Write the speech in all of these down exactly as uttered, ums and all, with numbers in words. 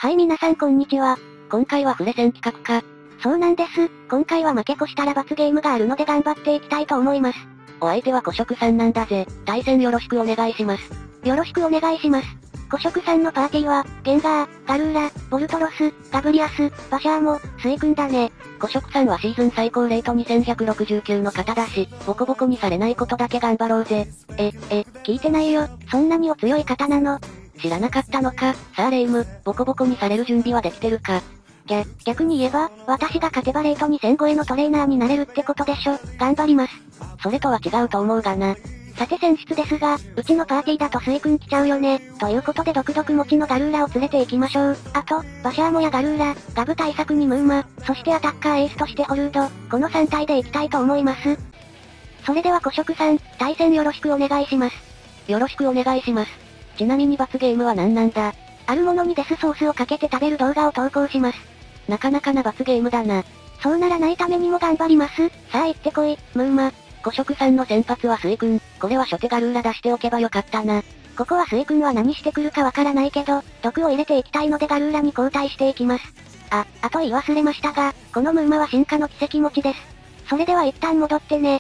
はい皆さんこんにちは。 今回はフレセン企画か。 そうなんです。今回は負け越したら罰ゲームがあるので頑張っていきたいと思います。 お相手は古食さんなんだぜ。対戦よろしくお願いします。 よろしくお願いします。古食さんのパーティーは、ゲンガー、ガルーラ、ボルトロス、ガブリアス、バシャーモ、スイ君だね。 古食さんはシーズン最高レートにせんひゃくろくじゅうきゅうの方だし、ボコボコにされないことだけ頑張ろうぜ。 え、え、聞いてないよ。そんなにお強い方なの？ 知らなかったのか。さあレイム、ボコボコにされる準備はできてるか。 ぎゃ、逆に言えば、私が勝てばレートにせん超えのトレーナーになれるってことでしょ。頑張ります。 それとは違うと思うがな。 さて選出ですが、うちのパーティーだとスイ君来ちゃうよね。ということで毒毒持ちのガルーラを連れて行きましょう。あと、バシャーモやガルーラ、ガブ対策にムーマ、そしてアタッカーエースとしてホルード、このさん体で行きたいと思います。それでは古食さん、対戦よろしくお願いします。 よろしくお願いします。ちなみに罰ゲームは何なんだ？ あるものにデスソースをかけて食べる動画を投稿します。 なかなかな罰ゲームだな。 そうならないためにも頑張ります。さあ行ってこい、ムーマ。 古食さんの先発はスイ君、これは初手ガルーラ出しておけばよかったな。 ここはスイ君は何してくるかわからないけど、毒を入れていきたいのでガルーラに交代していきます。あ、あと言い忘れましたが、このムーマは進化の奇跡持ちです。それでは一旦戻ってね。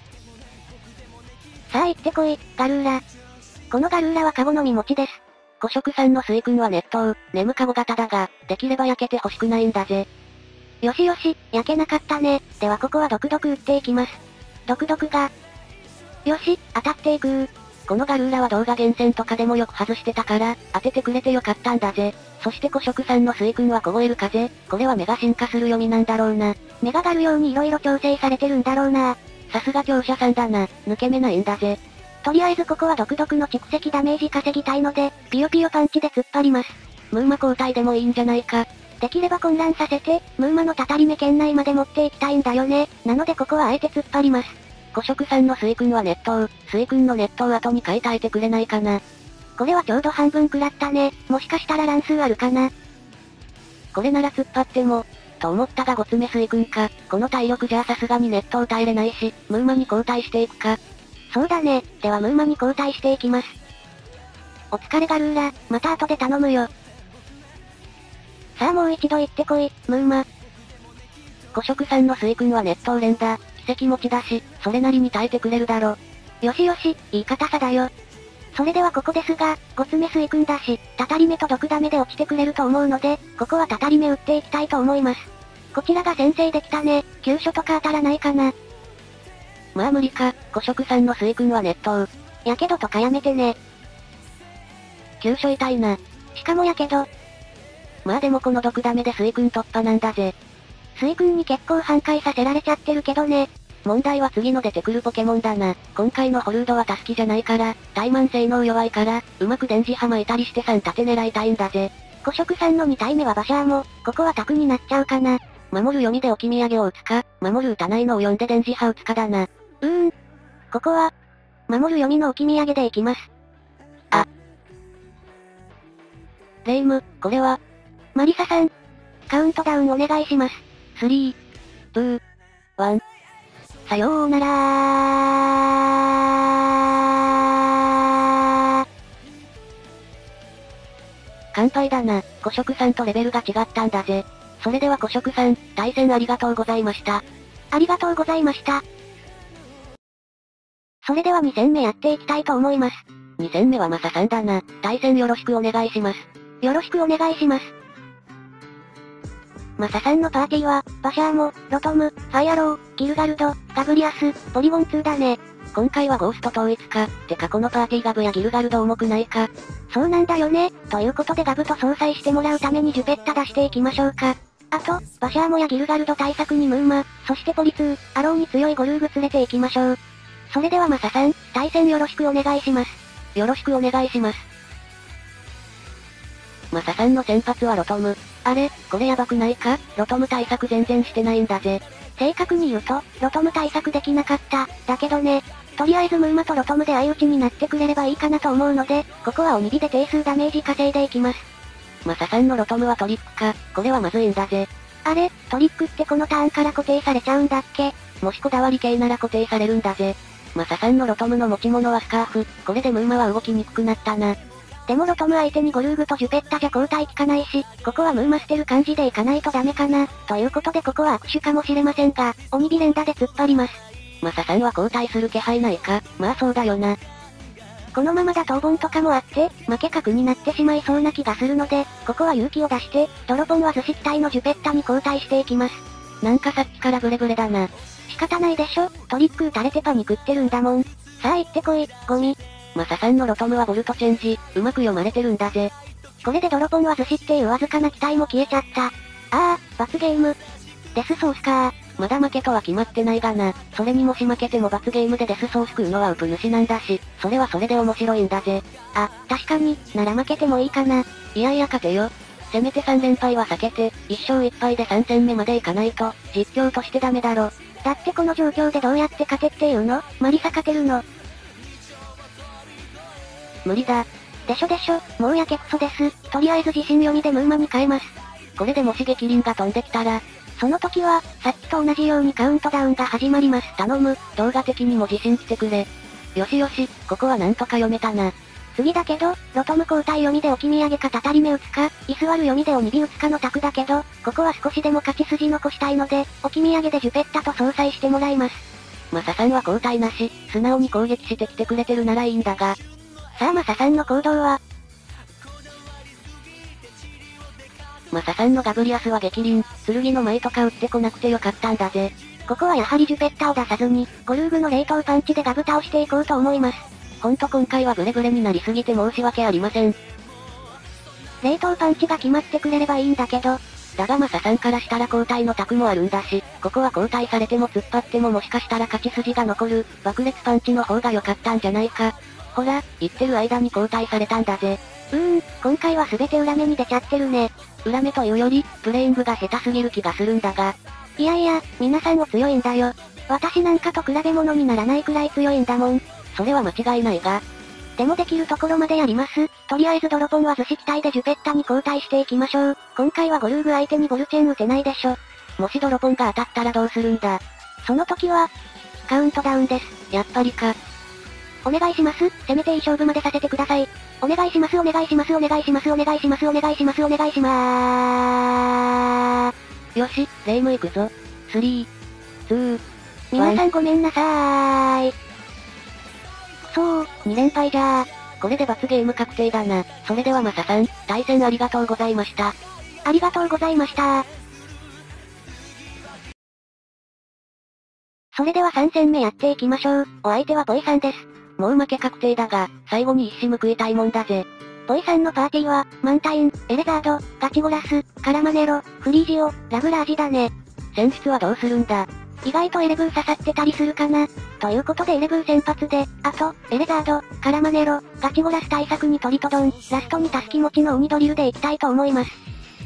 さあ行ってこい、ガルーラ。このガルーラはカゴの実持ちです。 古食さんのスイ君は熱湯、眠カゴ型だが、できれば焼けて欲しくないんだぜ。 よしよし、焼けなかったね。ではここは毒々打っていきます。毒々が。よし、当たっていくー。 このガルーラは動画厳選とかでもよく外してたから、当ててくれてよかったんだぜ。そして古食さんのスイ君は凍える風、これはメガ進化する読みなんだろうな。 メガガル用に色々調整されてるんだろうな。 さすが強者さんだな、抜け目ないんだぜ。 とりあえずここは毒々の蓄積ダメージ稼ぎたいので、ピヨピヨパンチで突っ張ります。 ムーマ交代でもいいんじゃないか。 できれば混乱させて、ムーマのたたり目圏内まで持っていきたいんだよね。なのでここはあえて突っ張ります。 古食さんのスイ君は熱湯、スイ君の熱湯後に変えてあえてくれないかな。 これはちょうど半分食らったね。もしかしたら乱数あるかな。 これなら突っ張っても、と思ったがごつめスイ君か。この体力じゃさすがに熱湯耐えれないし、ムーマに交代していくか。 そうだね。ではムーマに交代していきます。お疲れガルーラ、また後で頼むよ。さあもう一度行ってこい、ムーマ。 古食さんのスイ君は熱湯連打、奇跡持ちだし、それなりに耐えてくれるだろ。 よしよし、いい硬さだよ。それではここですが、ごつめスイ君だし、たたり目と毒ダメで落ちてくれると思うので、ここはたたり目打っていきたいと思います。こちらが先制できたね、急所とか当たらないかな。 まあ無理か、古食さんのスイ君は熱湯。 やけどとかやめてね。 急所痛いな。 しかもやけど。 まあでもこの毒ダメでスイ君突破なんだぜ。 スイ君に結構半壊させられちゃってるけどね。 問題は次の出てくるポケモンだな。今回のホルードはタスキじゃないから、怠慢性能弱いから、うまく電磁波巻いたりしてさん立て狙いたいんだぜ。 古食さんのに体目はバシャーも、ここはタクになっちゃうかな。 守る読みで置き土産を打つか、守る打たないのを読んで電磁波打つかだな。 うーん。ここは、守る読みの置き土産でいきます。 あ。レイム、これは、 マリサさん。カウントダウンお願いします。 スリー、ツー、ワン。 さようならー。 乾杯だな。古食さんとレベルが違ったんだぜ。それでは古食さん、対戦ありがとうございました。 ありがとうございました。それではに戦目やっていきたいと思います。 に戦目はマサさんだな。対戦よろしくお願いします。 よろしくお願いします。マサさんのパーティーは、バシャーモ、ロトム、ファイアロー、ギルガルド、ガブリアス、ポリゴンツーだね。 今回はゴースト統一か。てかこのパーティーガブやギルガルド重くないか。 そうなんだよね。ということでガブと相殺してもらうためにジュペッタ出していきましょうか。あと、バシャーモやギルガルド対策にムーマ、そしてポリツー、アローに強いゴルーグ連れていきましょう。それではマサさん、対戦よろしくお願いします。 よろしくお願いします。マサさんの先発はロトム。あれ、これやばくないか？ロトム対策全然してないんだぜ。 正確に言うと、ロトム対策できなかった。だけどね、とりあえずムーマとロトムで相打ちになってくれればいいかなと思うので、ここは鬼火で定数ダメージ稼いでいきます。 マサさんのロトムはトリックか、これはまずいんだぜ。 あれ、トリックってこのターンから固定されちゃうんだっけ？ もしこだわり系なら固定されるんだぜ。マサさんのロトムの持ち物はスカーフ、これでムーマは動きにくくなったな。 でもロトム相手にゴルーグとジュペッタじゃ交代効かないし、ここはムーマ捨てる感じでいかないとダメかな。ということでここは握手かもしれませんが、鬼火連打で突っ張ります。 マサさんは交代する気配ないか、まあそうだよな。 このままだとお盆とかもあって、負け確になってしまいそうな気がするので、ここは勇気を出して、ドロポンは図式体のジュペッタに交代していきます。 なんかさっきからブレブレだな。 仕方ないでしょ、トリック打たれてパニクってるんだもん。さあ行ってこい、ゴミ。 マサさんのロトムはボルトチェンジ、うまく読まれてるんだぜ。 これでドロポンは図式っていうわずかな期待も消えちゃった。ああ、罰ゲーム。デスソースかー。 まだ負けとは決まってないがな。それにもし負けても罰ゲームでデスソース食うのはウプ主なんだし、それはそれで面白いんだぜ。 あ、確かに、なら負けてもいいかな。 いやいや勝てよ。せめてさん連敗は避けて、いっ勝いっ敗でさん戦目までいかないと、実況としてダメだろ。 だってこの状況でどうやって勝てっていうの？マリサ勝てるの？ 無理だ。 でしょでしょ、もうやけくそです。とりあえず自信読みでムーマに変えます。 これでもし激鱗が飛んできたら、 その時は、さっきと同じようにカウントダウンが始まります。 頼む、動画的にも自信来てくれ。よしよし、ここはなんとか読めたな。 次だけど、ロトム交代読みで置き土産かたたり目打つか、居座る読みで鬼火打つかの択だけど、ここは少しでも勝ち筋残したいので、置き土産でジュペッタと相殺してもらいます。 マサさんは交代なし、素直に攻撃してきてくれてるならいいんだが。 さあマサさんの行動は、 マサさんのガブリアスは激鱗、剣の舞とか打ってこなくてよかったんだぜ。 ここはやはりジュペッタを出さずに、ゴルーグの冷凍パンチでガブ倒していこうと思います。 ほんと今回はブレブレになりすぎて申し訳ありません。 冷凍パンチが決まってくれればいいんだけど、 だがマサさんからしたら交代の択もあるんだし、ここは交代されても突っ張ってももしかしたら勝ち筋が残る、爆裂パンチの方が良かったんじゃないか。ほら、言ってる間に交代されたんだぜ。 うーん、今回は全て裏目に出ちゃってるね。 裏目というより、プレイングが下手すぎる気がするんだが。 いやいや、皆さんお強いんだよ。私なんかと比べ物にならないくらい強いんだもん。 それは間違いないが。 でもできるところまでやります。とりあえずドロポンは図式体でジュペッタに交代していきましょう。今回はゴルーグ相手にボルチェン打てないでしょ。 もしドロポンが当たったらどうするんだ。 その時は、カウントダウンです。 やっぱりか。 お願いします。せめていい勝負までさせてください。お願いしますお願いしますお願いしますお願いしますお願いしますお願いしまーす。 よし、レイム行くぞ。スリー、ツー、 皆さんごめんなさーい。くそー、に連敗じゃー。 これで罰ゲーム確定だな。それではマサさん、対戦ありがとうございました。 ありがとうございましたー。それではさん戦目やっていきましょう。お相手はポイさんです。 もう負け確定だが、最後に一矢報いたいもんだぜ。 ポイさんのパーティーは、マンタイン、エレザード、ガチゴラス、カラマネロ、フリージオ、ラグラージだね。 選出はどうするんだ？ 意外とエレブー刺さってたりするかな。ということでエレブー先発で、あと、エレザード、カラマネロ、ガチゴラス対策にトリトドン、ラストにタスキ持ちの鬼ドリルでいきたいと思います。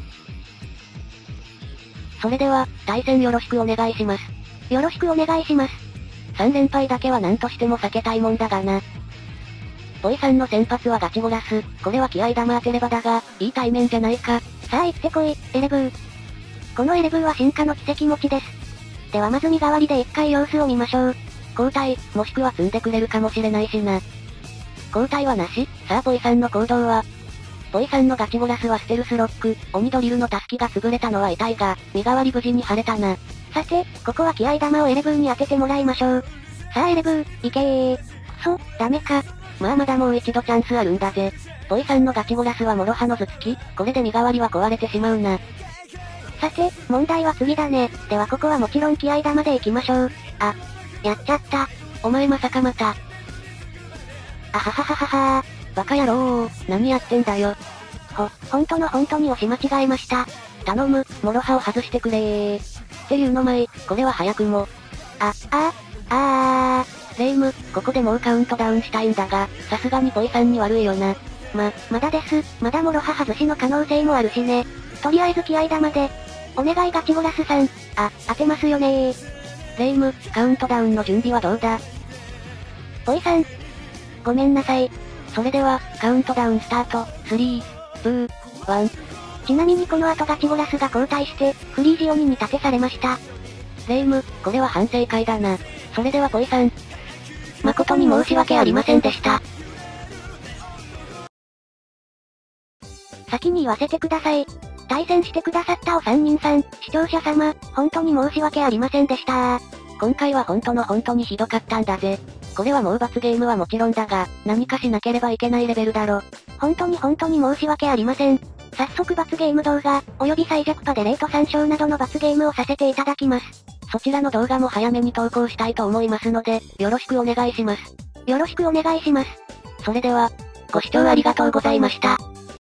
それでは、対戦よろしくお願いします。 よろしくお願いします。 さん連敗だけは何としても避けたいもんだがな。ポイさんの先発はガチゴラス、これは気合玉当てればだが、いい対面じゃないか。 さあ行ってこい、エレブー。このエレブーは進化の奇跡持ちです。ではまず身代わりで一回様子を見ましょう。 交代、もしくは積んでくれるかもしれないしな。交代はなし。さあポイさんの行動は。ポイさんのガチゴラスはステルスロック、鬼ドリルのタスキが潰れたのは痛いが、身代わり無事に晴れたな。 さて、ここは気合玉をエレブーに当ててもらいましょう。さあエレブー、いけー。くそ、ダメか。 まあまだもう一度チャンスあるんだぜ。ポイさんのガチゴラスはモロハの頭突き、これで身代わりは壊れてしまうな。 さて、問題は次だね。ではここはもちろん気合玉でいきましょう。あ、やっちゃった。 お前まさかまた。 あはははははー。 バカ野郎ー、何やってんだよ。 ほ、ほんとのほんとに押し間違えました。 頼む、モロハを外してくれー。っていうの前、これは早くも。 あ、あー、あー。レイム、ここでもうカウントダウンしたいんだが、さすがにポイさんに悪いよな。 ま、まだです。まだモロハ外しの可能性もあるしね。とりあえず気合玉で。お願いガチゴラスさん。あ、当てますよねー。 レイム、カウントダウンの準備はどうだ？ ポイさん。ごめんなさい。 それでは、カウントダウンスタート、スリー、ツー、ワン。 ちなみにこの後ガチゴラスが交代して、フリージオに見立てされました。 レイム、これは反省会だな。それではポイさん。誠に申し訳ありませんでした。 直に言わせてください。対戦してくださったお三人さん、視聴者様、本当に申し訳ありませんでした今回は本当の本当にひどかったんだぜ。これはもう罰ゲームはもちろんだが、何かしなければいけないレベルだろ。 本当に本当に申し訳ありません。早速罰ゲーム動画、および最弱パでレート参照などの罰ゲームをさせていただきます。 そちらの動画も早めに投稿したいと思いますので、よろしくお願いします。 よろしくお願いします。 それでは、ご視聴ありがとうございました。